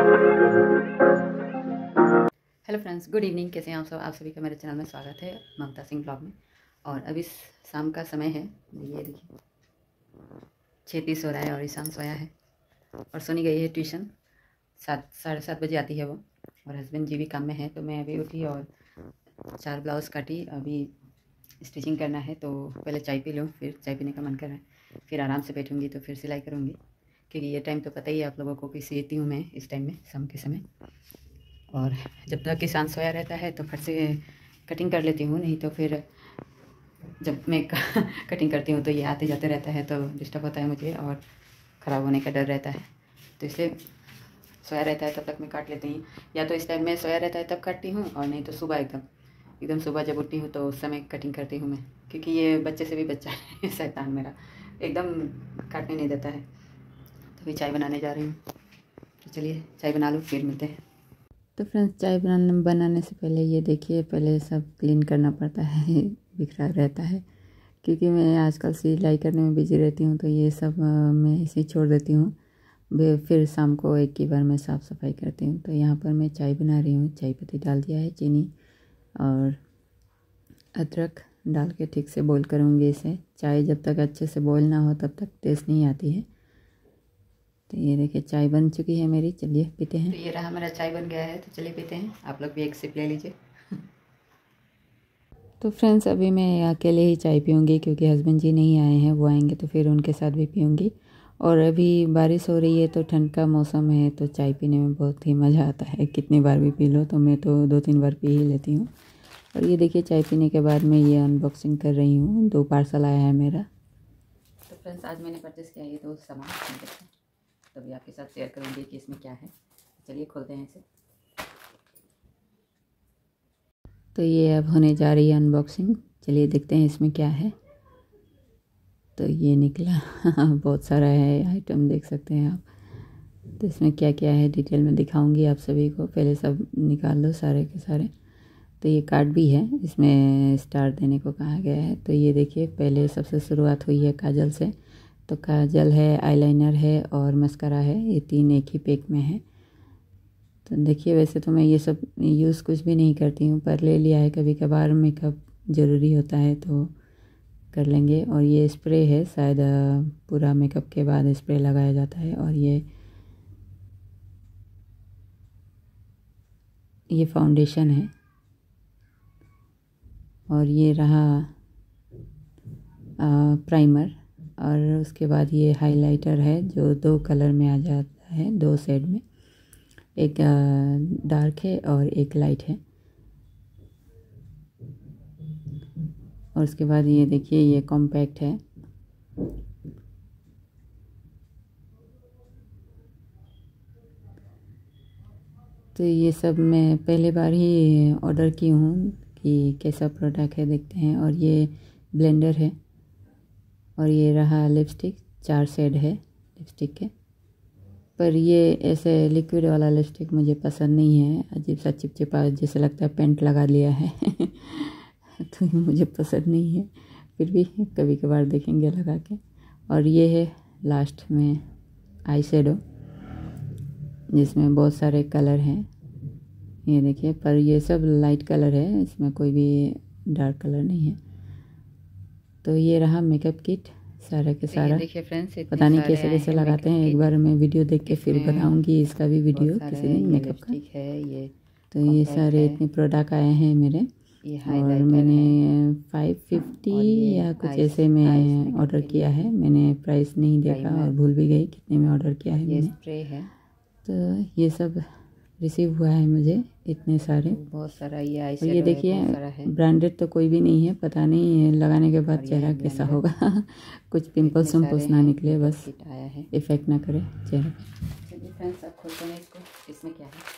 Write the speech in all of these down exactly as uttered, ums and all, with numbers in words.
Hello friends, good evening. कैसे हैं आप सब? आप सभी का मेरे चैनल में स्वागत है, ममता सिंह ब्लॉग में। और अभी शाम का समय है, ये देखिए छः तीस हो रहा है और ईशान सोया है और सोनी गई है ट्यूशन। सात साढ़े सात बजे आती है वो, और हस्बैंड जी भी काम में है। तो मैं अभी उठी और चार ब्लाउज़ काटी। अभी स्टिचिंग करना है, तो पहले चाय पी लूँ, फिर चाय पीने का मन कर रहा है, फिर आराम से बैठूँगी तो फिर सिलाई करूँगी। क्योंकि ये टाइम तो पता ही है आप लोगों को कि सीती हूँ मैं इस टाइम में, शाम के समय। और जब तक किसान सोया रहता है तो फट से कटिंग कर लेती हूँ, नहीं तो फिर जब मैं कटिंग करती हूँ तो ये आते जाते रहता है तो डिस्टर्ब होता है मुझे और ख़राब होने का डर रहता है। तो इसलिए सोया रहता है तब तक मैं काट लेती हूँ, या तो इस टाइम में सोया रहता है तब काटती हूँ, और नहीं तो सुबह एकदम एकदम सुबह जब उठती हूँ तो उस समय कटिंग करती हूँ मैं। क्योंकि ये बच्चे से भी बच्चा है शैतान मेरा, एकदम काटने नहीं देता है। तो अभी चाय बनाने जा रही हूँ, तो चलिए चाय बना लूँ, फिर मिलते हैं। तो फ्रेंड्स, चाय बनाने बनाने से पहले ये देखिए, पहले सब क्लीन करना पड़ता है, बिखरा रहता है। क्योंकि मैं आजकल सिलाई करने में बिजी रहती हूँ, तो ये सब मैं ऐसे ही छोड़ देती हूँ। फिर शाम को एक ही बार मैं साफ़ सफाई करती हूँ। तो यहाँ पर मैं चाय बना रही हूँ, चाय पत्ती डाल दिया है, चीनी और अदरक डाल के ठीक से बॉईल करूँगी इसे। चाय जब तक अच्छे से बॉईल ना हो तब तक टेस्ट नहीं आती है। तो ये देखिए चाय बन चुकी है मेरी, चलिए पीते हैं। तो ये रहा मेरा चाय बन गया है, तो चलिए पीते हैं। आप लोग भी एक सिप ले लीजिए। तो फ्रेंड्स, अभी मैं अकेले ही चाय पीऊँगी क्योंकि हस्बैंड जी नहीं आए हैं, वो आएंगे तो फिर उनके साथ भी पीऊँगी। और अभी बारिश हो रही है तो ठंड का मौसम है, तो चाय पीने में बहुत ही मज़ा आता है। कितनी बार भी पी लो, तो मैं तो दो तीन बार पी ही लेती हूँ। और ये देखिए चाय पीने के बाद मैं ये अनबॉक्सिंग कर रही हूँ। दो पार्सल आया है मेरा। तो फ्रेंड्स, आज मैंने परचेस किया ये दो सामान, तो अभी आपके साथ शेयर करूँगी कि इसमें क्या है। चलिए खोलते हैं इसे। तो ये अब होने जा रही है अनबॉक्सिंग, चलिए देखते हैं इसमें क्या है। तो ये निकला बहुत सारा है आइटम, देख सकते हैं आप। तो इसमें क्या क्या है डिटेल में दिखाऊंगी आप सभी को। पहले सब निकाल लो सारे के सारे। तो ये कार्ड भी है, इसमें स्टार देने को कहा गया है। तो ये देखिए, पहले सबसे शुरुआत हुई है काजल से। तो काजल है, आईलाइनर है और मस्करा है, ये तीन एक ही पैक में है। तो देखिए, वैसे तो मैं ये सब यूज़ कुछ भी नहीं करती हूँ, पर ले लिया है, कभी कभार मेकअप ज़रूरी होता है तो कर लेंगे। और ये स्प्रे है, शायद पूरा मेकअप के बाद स्प्रे लगाया जाता है। और ये ये फाउंडेशन है। और ये रहा आ, प्राइमर। और उसके बाद ये हाइलाइटर है, जो दो कलर में आ जाता है, दो शेड में, एक डार्क है और एक लाइट है। और उसके बाद ये देखिए, ये कॉम्पैक्ट है। तो ये सब मैं पहले बार ही ऑर्डर की हूँ कि कैसा प्रोडक्ट है, देखते हैं। और ये ब्लेंडर है। और ये रहा लिपस्टिक, चार शेड है लिपस्टिक के। पर ये ऐसे लिक्विड वाला लिपस्टिक मुझे पसंद नहीं है, अजीब सा चिपचिपा, जैसे लगता है पेंट लगा लिया है तो ये मुझे पसंद नहीं है, फिर भी कभी कभार देखेंगे लगा के। और ये है लास्ट में आई शेडो, जिसमें बहुत सारे कलर हैं, ये देखिए। पर ये सब लाइट कलर है, इसमें कोई भी डार्क कलर नहीं है। तो ये रहा मेकअप किट सारा के सारा। देखिए फ्रेंड्स, पता नहीं कैसे कैसे लगाते हैं, एक बार मैं वीडियो देख के फिर बनाऊंगी इसका भी वीडियो किसी दिन मेकअप का है ये। तो ये सारे इतने प्रोडक्ट आए हैं मेरे, और मैंने फाइव फिफ्टी या कुछ ऐसे में ऑर्डर किया है। मैंने प्राइस नहीं देखा और भूल भी गई कितने में ऑर्डर किया है मैंने। स्प्रे है। तो ये सब रिसीव हुआ है मुझे, इतने सारे, बहुत सारा। ये आई शेडो, ये देखिए ब्रांडेड तो कोई भी नहीं है, पता नहीं लगाने के बाद चेहरा कैसा होगा कुछ पिंपल्स विम्पल्स ना निकले, बस आया है, इफेक्ट ना करे चेहरे पे। चलिए फ्रेंड्स, अब खोलते हैं इसको, इसमें क्या है।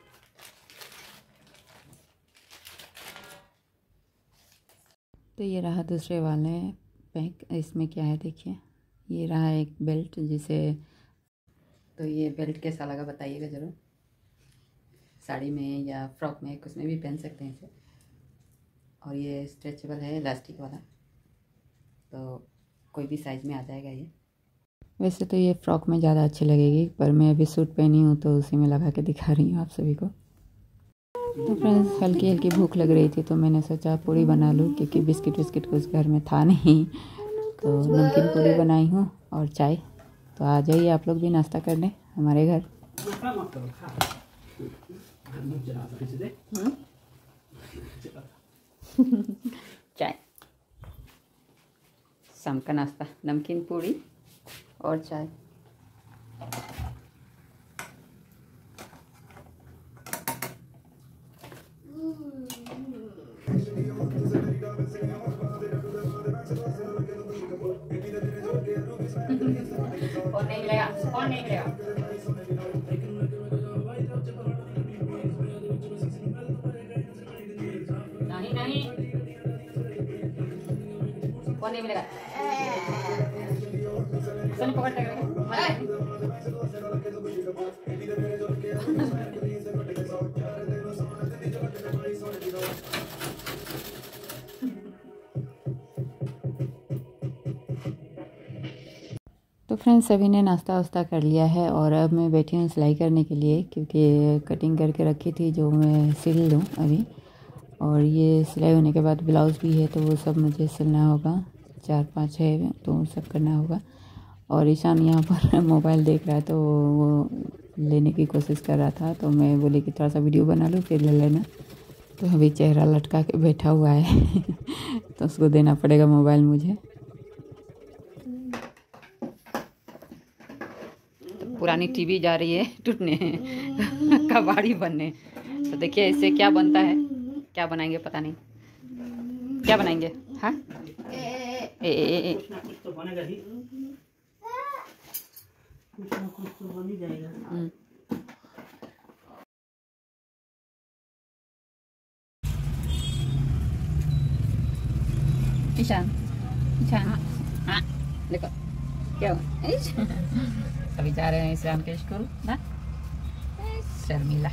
तो ये रहा दूसरे वाले पैक, इसमें क्या है देखिए। ये रहा एक बेल्ट, जिसे, तो ये बेल्ट कैसा लगा बताइएगा ज़रूर। साड़ी में या फ्रॉक में, कुछ में भी पहन सकते हैं इसे। और ये स्ट्रेचेबल है, इलास्टिक वाला, तो कोई भी साइज़ में आ जाएगा ये। वैसे तो ये फ्रॉक में ज़्यादा अच्छी लगेगी, पर मैं अभी सूट पहनी हूँ तो उसी में लगा के दिखा रही हूँ आप सभी को। तो फ्रेंड्स, हल्की हल्की भूख लग रही थी तो मैंने सोचा पूड़ी बना लूँ, क्योंकि बिस्किट विस्किट कुछ घर में था नहीं, तो नमकीन पूड़ी बनाई हूँ और चाय। तो आ जाइए आप लोग भी नाश्ता करने हमारे घर। चाय, शाम का नाश्ता नमकीन पूड़ी और चाय। और नहीं मिलेगा, और नहीं मिलेगा। नहीं नहीं, और नहीं मिलेगा। चल पकड़ के तो फ्रेंड्स, सभी ने नाश्ता वास्ता कर लिया है और अब मैं बैठी हूँ सिलाई करने के लिए, क्योंकि कटिंग करके रखी थी जो मैं सिल लूँ अभी। और ये सिलाई होने के बाद ब्लाउज़ भी है तो वो सब मुझे सिलना होगा, चार पाँच है तो सब करना होगा। और ईशान यहाँ पर मोबाइल देख रहा है तो वो लेने की कोशिश कर रहा था, तो मैं बोली कि थोड़ा सा वीडियो बना लूँ फिर ले लेना। तो अभी चेहरा लटका के बैठा हुआ है तो उसको देना पड़ेगा मोबाइल मुझे। पुरानी टीवी जा रही है टूटने कबाड़ी बनने। तो देखिए इससे क्या बनता है, क्या बनाएंगे पता नहीं, क्या बनाएंगे। हाँ ए, ए, ए, ए। कुछ ना कुछ तो बनेगा ही, कुछ ना कुछ तो बन ही जाएगा। ईशान, ईशान, हाँ देखो क्या हुआ। अभी जा रहे हैं ईशान के स्कूल ना, शर्मिला।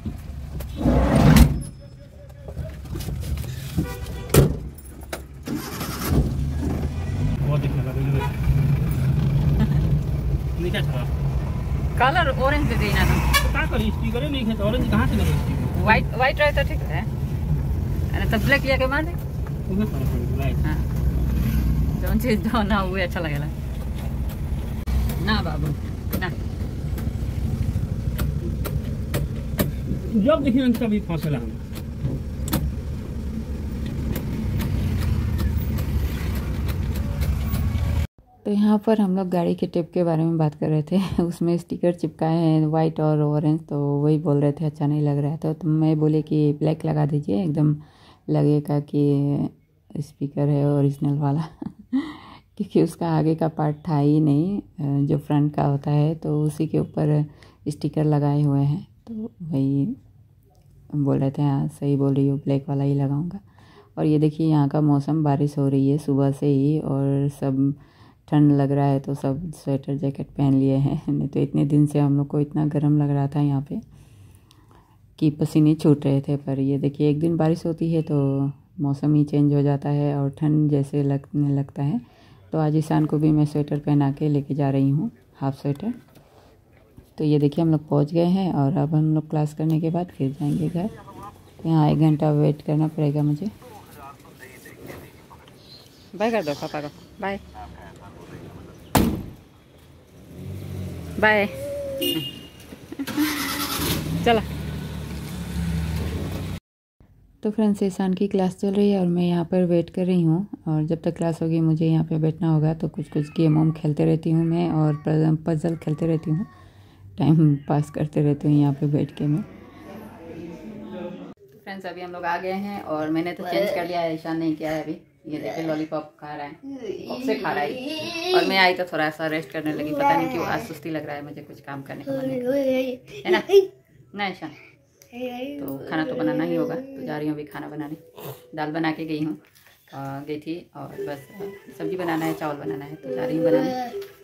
कलर ऑरेंज दे देना ना, क्या करी स्टिकर नहीं है तो ऑरेंज कहाँ से लगे स्टिकर। व्हाइट व्हाइट रहे तो ठीक है, अरे तब ब्लैक लिया के मार दे। हाँ जो चीज जो ना हुए अच्छा लगेगा ना बाबू ना। जब देखिए उनका भी फौसला हम। तो यहाँ पर हम लोग गाड़ी के टेप के बारे में बात कर रहे थे। उसमें स्टिकर चिपकाए हैं वाइट और ऑरेंज, तो वही बोल रहे थे अच्छा नहीं लग रहा है। तो, तो मैं बोले कि ब्लैक लगा दीजिए, एकदम लगेगा कि स्पीकर है ओरिजिनल वाला क्योंकि उसका आगे का पार्ट था ही नहीं, जो फ्रंट का होता है तो उसी के ऊपर स्टिकर लगाए हुए हैं। तो वही बोल रहे थे हाँ सही बोल रही हो, ब्लैक वाला ही लगाऊंगा। और ये देखिए यहाँ का मौसम, बारिश हो रही है सुबह से ही और सब ठंड लग रहा है, तो सब स्वेटर जैकेट पहन लिए हैं। नहीं तो इतने दिन से हम लोग को इतना गर्म लग रहा था यहाँ पे कि पसीने छूट रहे थे। पर ये देखिए एक दिन बारिश होती है तो मौसम ही चेंज हो जाता है और ठंड जैसे लगने लगता है। तो आज ईशान को भी मैं स्वेटर पहना के लेके जा रही हूँ, हाफ स्वेटर। तो ये देखिए हम लोग पहुँच गए हैं और अब हम लोग क्लास करने के बाद फिर जाएंगे घर। यहाँ एक घंटा वेट करना पड़ेगा मुझे। बाय कर दो पापा को, बाय बाय चला। तो फ्रेंड्स, ईशान की क्लास चल रही है और मैं यहाँ पर वेट कर रही हूँ। और जब तक क्लास होगी मुझे यहाँ पे बैठना होगा, तो कुछ कुछ गेम वम खेलते रहती हूँ मैं और पजल खेलते रहती हूँ, टाइम पास करते रहती हूँ यहाँ पे बैठ के मैं। फ्रेंड्स, अभी हम लोग आ गए हैं और मैंने तो चेंज कर लिया है, ईशान नहीं किया है अभी। ये देखिए लॉलीपॉप खा रहा है, कब से खा रहा है। और मैं आई तो थोड़ा सा रेस्ट करने लगी, पता नहीं क्यों आज सुस्ती लग रहा है मुझे, कुछ काम करने का मन है ना ना ईशान। तो खाना तो बनाना ही होगा, तो जा रही हूँ अभी खाना बनाने। दाल बना के गई हूँ गई थी और बस सब्जी बनाना है, चावल बनाना है, तो जा रही हूँ बनाने।